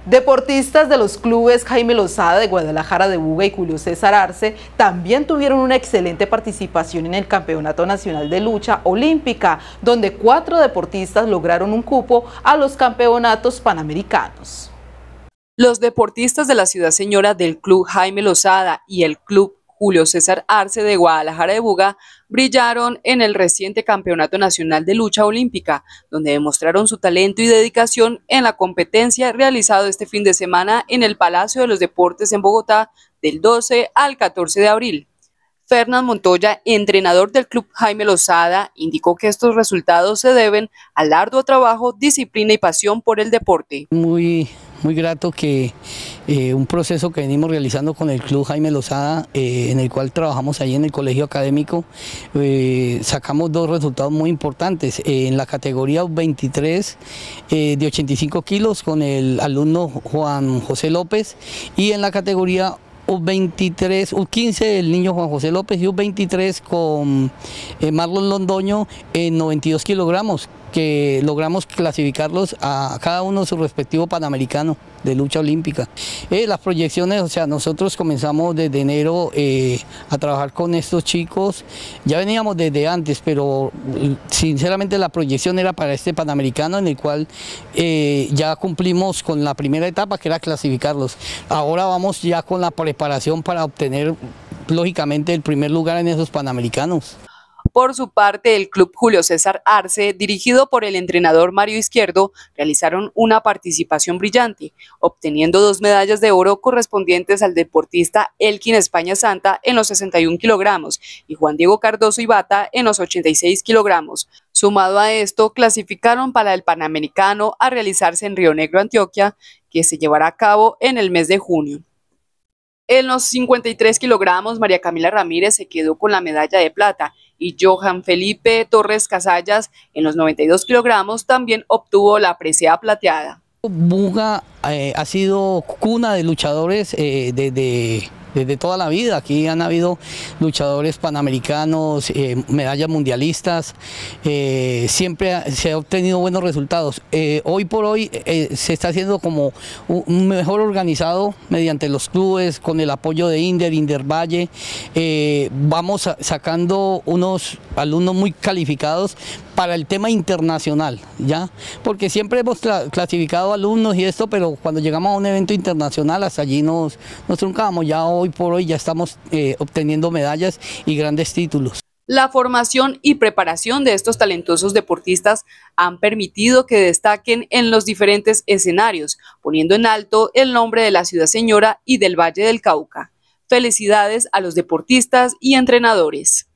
Deportistas de los clubes Jaime Lozada de Guadalajara de Buga y Julio César Arce también tuvieron una excelente participación en el Campeonato Nacional de Lucha Olímpica, donde 4 deportistas lograron un cupo a los campeonatos panamericanos. Los deportistas de la Ciudad Señora del Club Jaime Lozada y el Club Julio César Arce de Guadalajara de Buga brillaron en el reciente Campeonato Nacional de Lucha Olímpica, donde demostraron su talento y dedicación en la competencia realizado este fin de semana en el Palacio de los Deportes en Bogotá del 12 al 14 de abril. Fernán Montoya, entrenador del Club Jaime Lozada, indicó que estos resultados se deben al arduo trabajo, disciplina y pasión por el deporte. Muy grato que un proceso que venimos realizando con el Club Jaime Lozada, en el cual trabajamos ahí en el colegio académico, sacamos 2 resultados muy importantes. En la categoría 23 de 85 kilos con el alumno Juan José López, y en la categoría U23, U15 el niño Juan José López, y U23 con Marlon Londoño en 92 kilogramos, que logramos clasificarlos a cada uno su respectivo panamericano de lucha olímpica. Las proyecciones, o sea, nosotros comenzamos desde enero a trabajar con estos chicos, ya veníamos desde antes, pero sinceramente la proyección era para este panamericano, en el cual ya cumplimos con la primera etapa, que era clasificarlos. Ahora vamos ya con la preparación para obtener, lógicamente, el primer lugar en esos panamericanos. Por su parte, el Club Julio César Arce, dirigido por el entrenador Mario Izquierdo, realizaron una participación brillante, obteniendo 2 medallas de oro correspondientes al deportista Elkin España Santa en los 61 kilogramos y Juan Diego Cardoso Ibata en los 86 kilogramos. Sumado a esto, clasificaron para el Panamericano a realizarse en Río Negro, Antioquia, que se llevará a cabo en el mes de junio. En los 53 kilogramos, María Camila Ramírez se quedó con la medalla de plata y Johan Felipe Torres Casallas en los 92 kilogramos también obtuvo la presea plateada. Buga ha sido cuna de luchadores desde toda la vida. Aquí han habido luchadores panamericanos, medallas mundialistas, siempre se ha obtenido buenos resultados. Hoy por hoy se está haciendo como un mejor organizado mediante los clubes, con el apoyo de Inder Valle. Vamos sacando unos alumnos muy calificados para el tema internacional, ¿ya? Porque siempre hemos clasificado alumnos y esto, pero cuando llegamos a un evento internacional, hasta allí nos truncamos. Ya hoy por hoy ya estamos obteniendo medallas y grandes títulos. La formación y preparación de estos talentosos deportistas han permitido que destaquen en los diferentes escenarios, poniendo en alto el nombre de la Ciudad Señora y del Valle del Cauca. Felicidades a los deportistas y entrenadores.